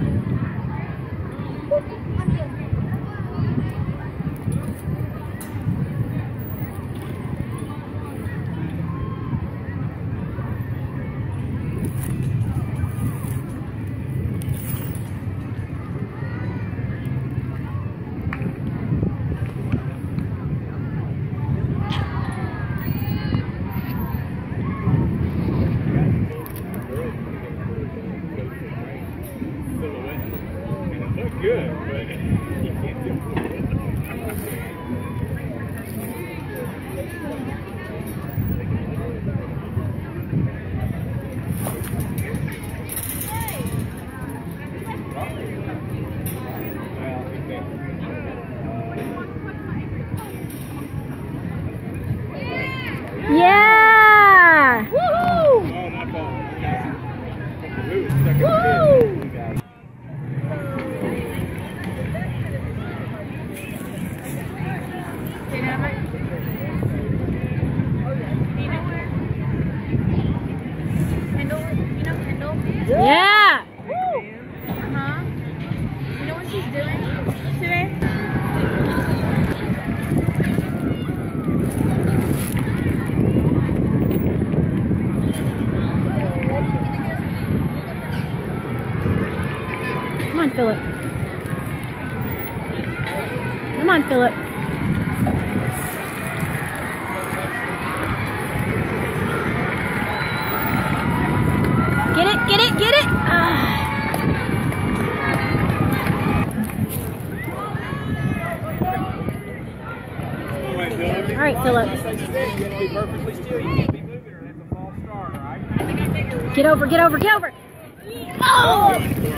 Good, but you can't do it. Yeah! Woohoo! Oh, my fault. Woo! Yeah! Huh? You know what she's doing today? Come on, Philip. Come on, Philip. Get it, get it, get it! All right, Philip. Get over, get over, get over! Oh!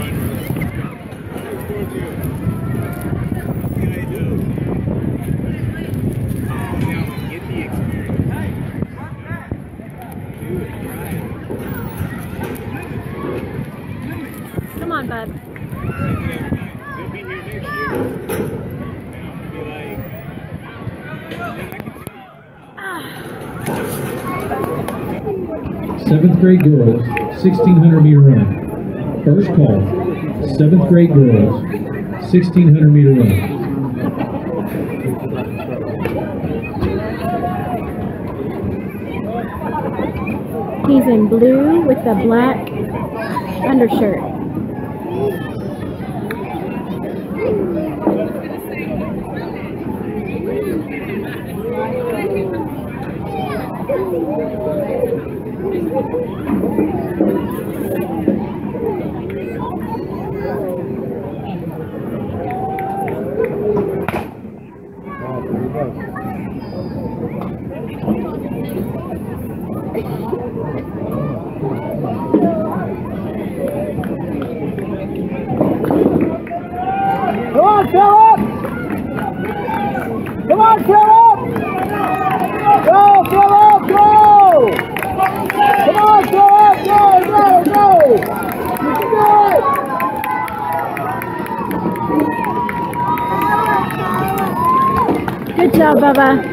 Come on, bud. He'll be here next year. Seventh grade girls, 1600 meter run. First call, 7th grade girls, 1600 meter run. He's in blue with a black undershirt. Come on, Philip! Come on, Philip! Go, Philip, go! Come on, Philip, go, go, go! You can do it! Good job, Bubba.